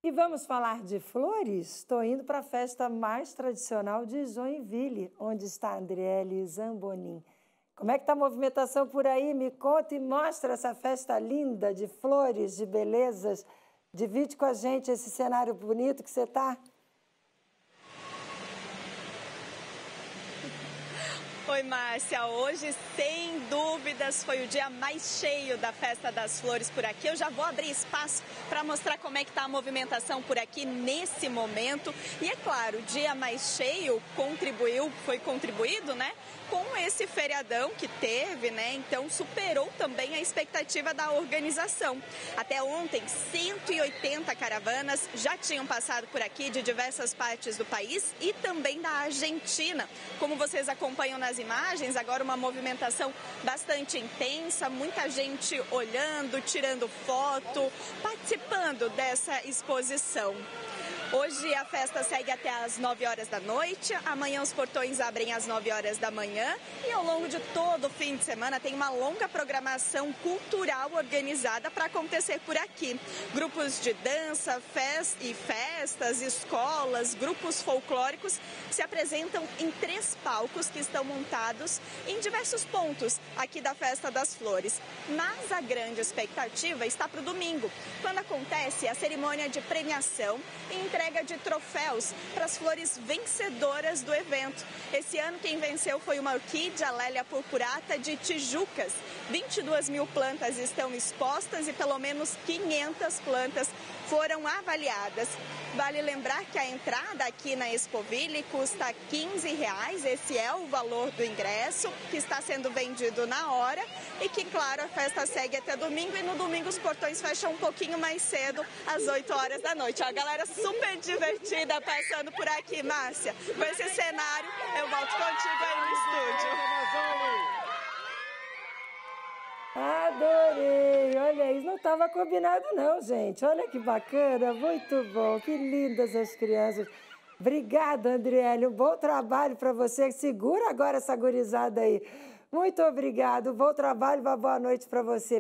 E vamos falar de flores? Estou indo para a festa mais tradicional de Joinville, onde está a Andriele Zambonin. Como é que está a movimentação por aí? Me conta e mostra essa festa linda de flores, de belezas. Divide com a gente esse cenário bonito que você está. Oi, Márcia. Hoje, sem dúvidas, foi o dia mais cheio da Festa das Flores por aqui. Eu já vou abrir espaço para mostrar como é que está a movimentação por aqui nesse momento. E é claro, o dia mais cheio foi contribuído, né, com esse feriadão que teve, né? Então superou também a expectativa da organização. Até ontem, 180 caravanas já tinham passado por aqui de diversas partes do país e também da Argentina. Como vocês acompanham nas imagens, agora uma movimentação bastante intensa, muita gente olhando, tirando foto, participando dessa exposição. Hoje a festa segue até às 9 horas da noite, amanhã os portões abrem às 9 horas da manhã e ao longo de todo o fim de semana tem uma longa programação cultural organizada para acontecer por aqui. Grupos de dança, festas, escolas, grupos folclóricos se apresentam em 3 palcos que estão montados em diversos pontos aqui da Festa das Flores. Mas a grande expectativa está para o domingo, quando acontece a cerimônia de premiação e entrega de troféus para as flores vencedoras do evento. Esse ano quem venceu foi uma orquídea Lélia purpurata de Tijucas. 22 mil plantas estão expostas e pelo menos 500 plantas foram avaliadas. Vale lembrar que a entrada aqui na Expoville custa R$ 15. Esse é o valor do ingresso, que está sendo vendido na hora e que, claro, a festa segue até domingo e no domingo os portões fecham um pouquinho mais cedo, às 8 horas da noite. A galera super divertida passando por aqui, Márcia. Com esse cenário, eu volto contigo aí no estúdio. Adorei! Olha isso, não estava combinado não, gente. Olha que bacana, muito bom, que lindas as crianças. Obrigada, Andriele, um bom trabalho para você. Segura agora essa gurizada aí. Muito obrigado, bom trabalho, uma boa noite para você.